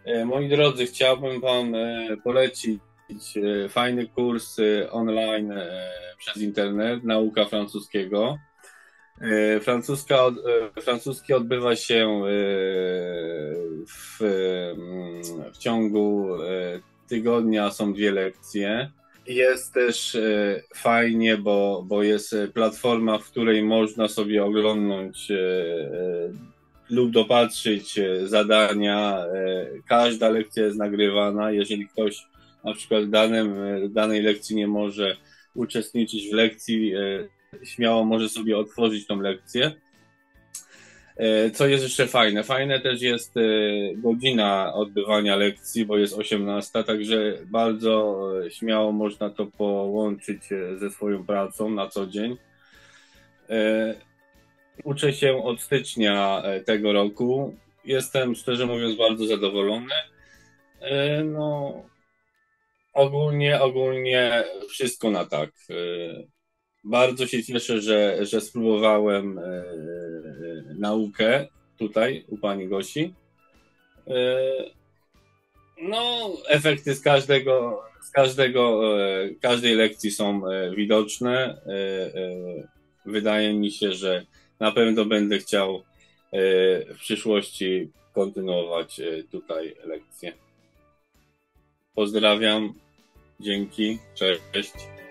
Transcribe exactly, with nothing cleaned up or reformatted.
E, Moi drodzy, chciałbym Wam e, polecić e, fajny kurs e, online e, przez internet, nauka francuskiego. E, Francuska, od- e, francuski odbywa się e, w, mm, w ciągu e, tygodnia, są dwie lekcje. Jest też e, fajnie, bo, bo jest e, platforma, w której można sobie oglądnąć e, e, lub dopatrzyć e, zadania. E, Każda lekcja jest nagrywana. Jeżeli ktoś na przykład w danym, e, danej lekcji nie może uczestniczyć w lekcji, e, śmiało może sobie otworzyć tą lekcję. E, Co jest jeszcze fajne? Fajne też jest e, godzina odbywania lekcji, bo jest osiemnasta, także bardzo e, śmiało można to połączyć e, ze swoją pracą na co dzień. E, Uczę się od stycznia e, tego roku. Jestem, szczerze mówiąc, bardzo zadowolony. E, No, ogólnie, ogólnie wszystko na tak. E, Bardzo się cieszę, że, że spróbowałem e, e, naukę tutaj u pani Gosi. E, No, efekty z każdego, z każdego, e, każdej lekcji są e, widoczne. E, e, Wydaje mi się, że na pewno będę chciał e, w przyszłości kontynuować e, tutaj lekcje. Pozdrawiam, dzięki, cześć.